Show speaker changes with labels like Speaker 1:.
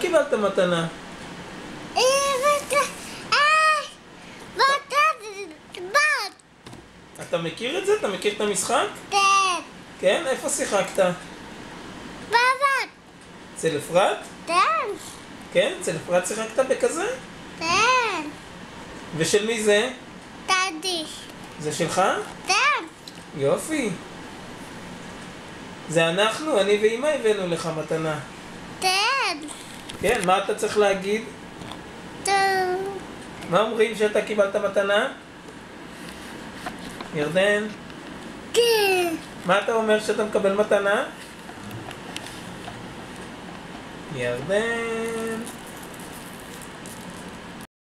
Speaker 1: קיבלת מתנה? אתה מכיר את זה? אתה מכיר את המשחק?
Speaker 2: כן.
Speaker 1: כן? איפה שיחקת?
Speaker 2: בבת.
Speaker 1: אצל אפרת?
Speaker 2: כן.
Speaker 1: כן? אצל אפרת שיחקת בכזה?
Speaker 2: כן.
Speaker 1: ושל מי זה?
Speaker 2: דדי.
Speaker 1: זה שלך?
Speaker 2: כן.
Speaker 1: יופי. זה אנחנו, אני ואמא הבאנו לך מתנה.
Speaker 2: כן.
Speaker 1: כן, מה אתה צריך להגיד?
Speaker 2: טוב.
Speaker 1: מה אומרים שאתה קיבלת מתנה? ירדן?
Speaker 2: כן.
Speaker 1: מה אתה אומר שאתה מקבל מתנה? ירדן?